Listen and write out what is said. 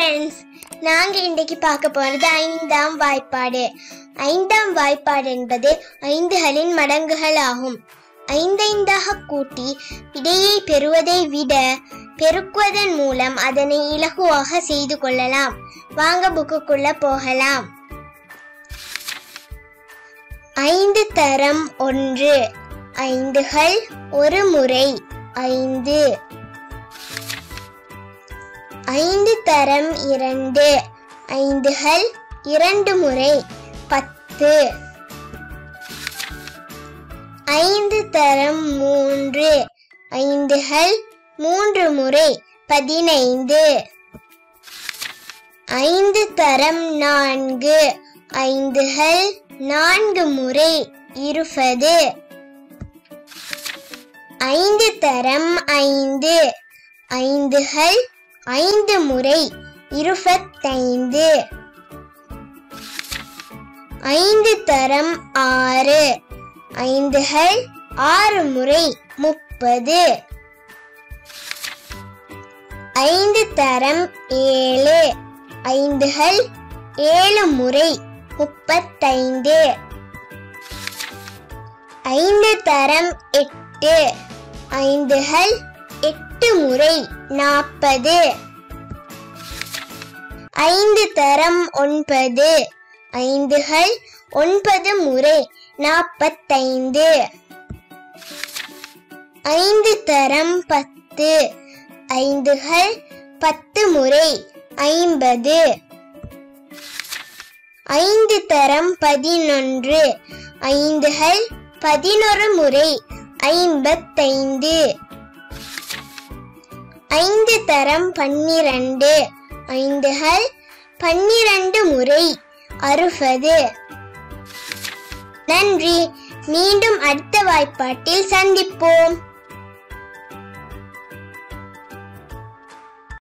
Friends, நாங்க இன்னைக்கு பார்க்க போறது ஐந்தாம் வாய்ப்பாடு. ஐந்தாம் வாய்ப்பாடு என்பது ஐந்துகளின் மடங்குகள் ஆகும். ஐந்தாக கூட்டி விடையை பெறுவதை விட பெருக்குவதன் மூலம் அதனை இலகுவாக செய்து கொள்ளலாம். வாங்க புக்குக்குள்ள போகலாம். 5 தரம் 1, ஐந்துகள் ஒரு முறை 5. 5 தரம் 2, ஐந்துகள் 2 முறை 10. 5 தரம் 3, ஐந்துகள் 3 முறை 15. 5 தரம் 4, ஐந்துகள் 4 முறை 20. 5 தரம் 5, ஐந்துகள் 5 முறை 25. 5 தரம் 6, ஐந்துகள் 6 முறை 30. 5 தரம் 7, ஐந்துகள் 7 முறை 35. 5 தரம் 8, ஐந்துகள் 8 முறை 40. 5 தரம் 9, ஐந்துகள் 9 முறை 45. 5 தரம் 10, ஐந்துகள் 10 முறை 50. 5 தரம் 11, ஐந்துகள் 11 முறை 55. 5 தரம் 12, ஐந்துகள் 12 முறை 60. நன்றி. மீண்டும் அடுத்த வாய்ப்பாட்டில் சந்திப்போம்.